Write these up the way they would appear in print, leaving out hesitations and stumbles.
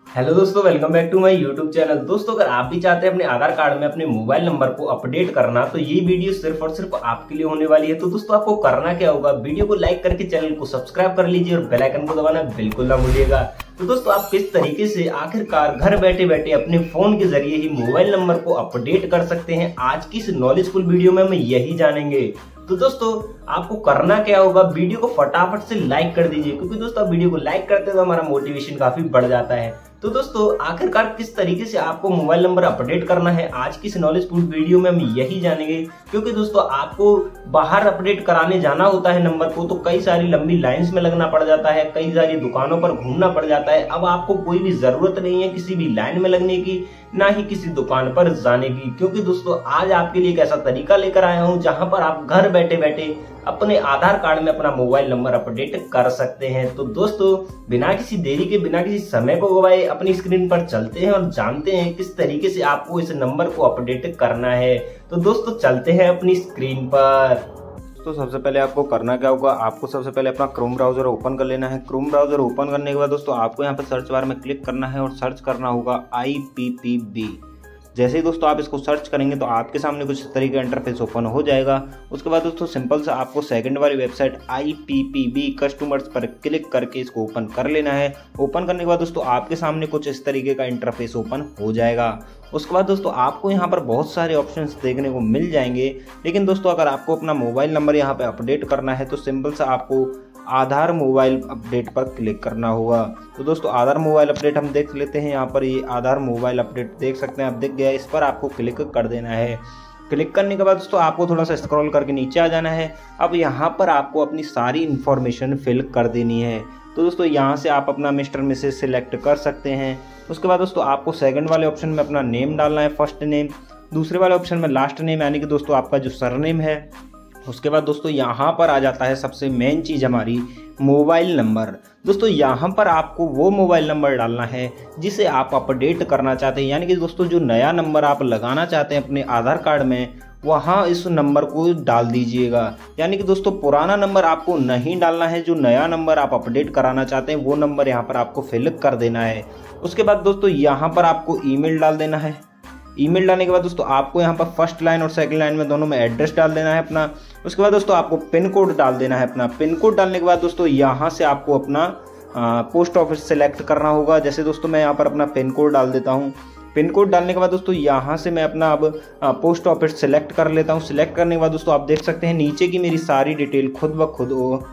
Hello दोस्तों, welcome back to my YouTube channel. दोस्तों, अगर आप भी चाहते हैं अपने आधार कार्ड में अपने मोबाइल नंबर को अपडेट करना, तो ये वीडियो सिर्फ और सिर्फ आपके लिए होने वाली है। तो दोस्तों, आपको करना क्या होगा, वीडियो को लाइक करके चैनल को सब्सक्राइब कर लीजिए और बेल आइकन को दबाना बिल्कुल ना भूलिएगा। तो दोस्तों, आप किस तरीके से आखिरकार घर बैठे बैठे अपने फोन के जरिए ही मोबाइल नंबर को अपडेट कर सकते हैं, आज की इस नॉलेजफुल वीडियो में हम यही जानेंगे। तो दोस्तों, आपको करना क्या होगा, वीडियो को फटाफट से लाइक कर दीजिए, क्योंकि दोस्तों आप वीडियो को लाइक करते हैं तो हमारा मोटिवेशन काफी बढ़ जाता है। तो दोस्तों, आखिरकार किस तरीके से आपको मोबाइल नंबर अपडेट करना है, आज की इस नॉलेजफुल वीडियो में हम यही जानेंगे। क्योंकि दोस्तों, आपको बाहर अपडेट कराने जाना होता है नंबर को, तो कई सारी लंबी लाइंस में लगना पड़ जाता है, कई सारी दुकानों पर घूमना पड़ जाता है। अब आपको कोई भी जरूरत नहीं है किसी भी लाइन में लगने की, ना ही किसी दुकान पर जाने की, क्योंकि दोस्तों आज आपके लिए एक ऐसा तरीका लेकर आया हूं जहां पर आप घर बैठे बैठे अपने आधार कार्ड में अपना मोबाइल नंबर अपडेट कर सकते हैं। तो दोस्तों, बिना किसी देरी के, बिना किसी समय को गवाए अपनी स्क्रीन पर चलते हैं और जानते हैं किस तरीके से आपको इस नंबर को अपडेट करना है। तो दोस्तों, चलते हैं अपनी स्क्रीन पर। तो सबसे पहले आपको करना क्या होगा, आपको सबसे पहले अपना क्रोम ब्राउजर ओपन कर लेना है। क्रोम ब्राउजर ओपन करने के बाद दोस्तों आपको यहाँ पर सर्च बार में क्लिक करना है और सर्च करना होगा IPPB। जैसे ही दोस्तों आप इसको सर्च करेंगे तो आपके सामने कुछ इस तरीके का इंटरफेस ओपन हो जाएगा। उसके बाद दोस्तों सिंपल से आपको सेकंड वाली वेबसाइट IPPB कस्टमर्स पर क्लिक करके इसको ओपन कर लेना है। ओपन करने के बाद दोस्तों आपके सामने कुछ इस तरीके का इंटरफेस ओपन हो जाएगा। उसके बाद दोस्तों आपको यहाँ पर बहुत सारे ऑप्शंस देखने को मिल जाएंगे, लेकिन दोस्तों अगर आपको अपना मोबाइल नंबर यहाँ पे अपडेट करना है तो सिंपल से आपको आधार मोबाइल अपडेट पर क्लिक करना होगा। तो दोस्तों आधार मोबाइल अपडेट हम देख लेते हैं। यहाँ पर ये आधार मोबाइल अपडेट देख सकते हैं, आप दिख गया, इस पर आपको क्लिक कर देना है। क्लिक करने के बाद दोस्तों आपको थोड़ा सा स्क्रॉल करके नीचे आ जाना है। अब यहाँ पर आपको अपनी सारी इन्फॉर्मेशन फिल कर देनी है। तो दोस्तों यहाँ से आप अपना मिस्टर मिसेज सिलेक्ट कर सकते हैं। उसके बाद दोस्तों आपको सेकंड वाले ऑप्शन में अपना नेम डालना है, फर्स्ट नेम। दूसरे वाले ऑप्शन में लास्ट नेम, यानी कि दोस्तों आपका जो सरनेम है। उसके बाद दोस्तों यहाँ पर आ जाता है सबसे मेन चीज़ हमारी, मोबाइल नंबर। दोस्तों यहाँ पर आपको वो मोबाइल नंबर डालना है जिसे आप अपडेट करना चाहते हैं, यानी कि दोस्तों जो नया नंबर आप लगाना चाहते हैं अपने आधार कार्ड में, वहाँ इस नंबर को डाल दीजिएगा। यानी कि दोस्तों पुराना नंबर आपको नहीं डालना है, जो नया नंबर आप अपडेट कराना चाहते हैं वो नंबर यहाँ पर आपको फिल कर देना है। उसके बाद दोस्तों यहाँ पर आपको ईमेल डाल देना है। ईमेल डालने के बाद दोस्तों आपको यहाँ पर फर्स्ट लाइन और सेकंड लाइन में दोनों में एड्रेस डाल देना है अपना। उसके बाद दोस्तों आपको पिन कोड डाल देना है अपना। पिन कोड डालने के बाद दोस्तों यहाँ से आपको अपना पोस्ट ऑफिस सेलेक्ट करना होगा। जैसे दोस्तों मैं यहाँ पर अपना पिन कोड डाल देता हूँ। पिन कोड डालने के बाद दोस्तों यहाँ से मैं अपना अब पोस्ट ऑफिस सेलेक्ट कर लेता हूँ। सिलेक्ट करने के बाद दोस्तों आप देख सकते हैं नीचे की मेरी सारी डिटेल खुद ब खुद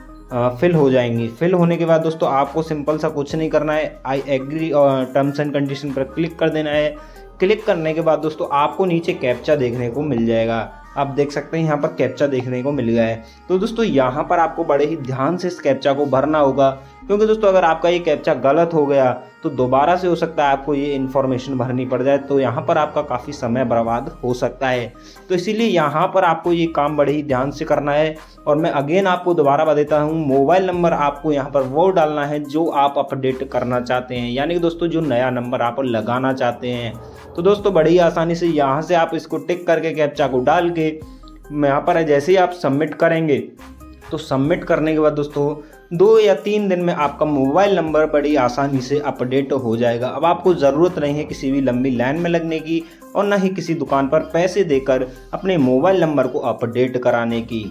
फिल हो जाएंगी। फिल होने के बाद दोस्तों आपको सिंपल सा कुछ नहीं करना है, आई एग्री और टर्म्स एंड कंडीशन पर क्लिक कर देना है। क्लिक करने के बाद दोस्तों आपको नीचे कैप्चा देखने को मिल जाएगा। आप देख सकते हैं यहाँ पर कैप्चा देखने को मिल गया है। तो दोस्तों यहाँ पर आपको बड़े ही ध्यान से इस कैप्चा को भरना होगा, क्योंकि दोस्तों अगर आपका ये कैप्चा गलत हो गया तो दोबारा से हो सकता है आपको ये इन्फॉर्मेशन भरनी पड़ जाए, तो यहाँ पर आपका काफ़ी समय बर्बाद हो सकता है। तो इसीलिए यहाँ पर आपको ये काम बड़े ही ध्यान से करना है। और मैं अगेन आपको दोबारा बता देता हूँ, मोबाइल नंबर आपको यहाँ पर वो डालना है जो आप अपडेट करना चाहते हैं, यानी कि दोस्तों जो नया नंबर आप लगाना चाहते हैं। तो दोस्तों बड़ी आसानी से यहाँ से आप इसको टिक करके कैप्चा को डाल के यहाँ पर जैसे ही आप सबमिट करेंगे, तो सबमिट करने के बाद दोस्तों 2 या 3 दिन में आपका मोबाइल नंबर बड़ी आसानी से अपडेट हो जाएगा। अब आपको ज़रूरत नहीं है किसी भी लंबी लाइन में लगने की, और ना ही किसी दुकान पर पैसे देकर अपने मोबाइल नंबर को अपडेट कराने की।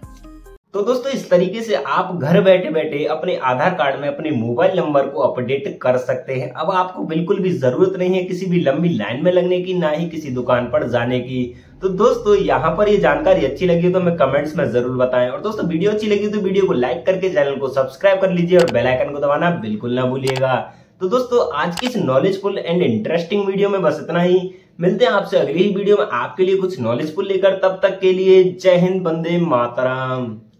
तो दोस्तों इस तरीके से आप घर बैठे बैठे अपने आधार कार्ड में अपने मोबाइल नंबर को अपडेट कर सकते हैं। अब आपको बिल्कुल भी जरूरत नहीं है किसी भी लंबी लाइन में लगने की, ना ही किसी दुकान पर जाने की। तो दोस्तों यहाँ पर ये जानकारी अच्छी लगी तो हमें कमेंट्स में जरूर बताएं, और दोस्तों वीडियो अच्छी लगी तो वीडियो को लाइक करके चैनल को सब्सक्राइब कर लीजिए और बेल आइकन को दबाना बिल्कुल ना भूलिएगा। तो दोस्तों आज की इस नॉलेजफुल एंड इंटरेस्टिंग वीडियो में बस इतना ही। मिलते हैं आपसे अगली वीडियो में आपके लिए कुछ नॉलेजफुल लेकर। तब तक के लिए जय हिंद, वंदे मातरम।